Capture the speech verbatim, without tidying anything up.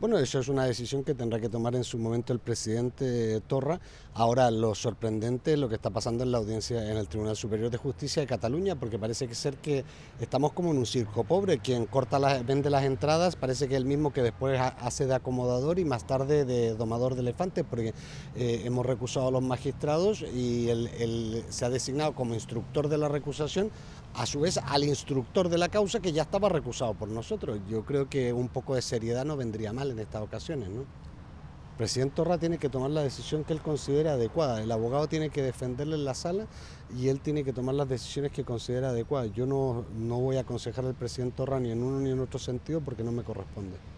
Bueno, eso es una decisión que tendrá que tomar en su momento el presidente Torra. Ahora, lo sorprendente es lo que está pasando en la audiencia en el Tribunal Superior de Justicia de Cataluña, porque parece que ser que estamos como en un circo pobre. Quien corta las, vende las entradas parece que es el mismo que después hace de acomodador y más tarde de domador de elefantes, porque eh, hemos recusado a los magistrados y el, el, se ha designado como instructor de la recusación, a su vez al instructor de la causa, que ya estaba recusado por nosotros. Yo creo que un poco de seriedad no vendría mal en estas ocasiones, ¿no? El presidente Torra tiene que tomar la decisión que él considera adecuada. El abogado tiene que defenderle en la sala y él tiene que tomar las decisiones que considera adecuadas. Yo no, no voy a aconsejar al presidente Torra ni en uno ni en otro sentido porque no me corresponde.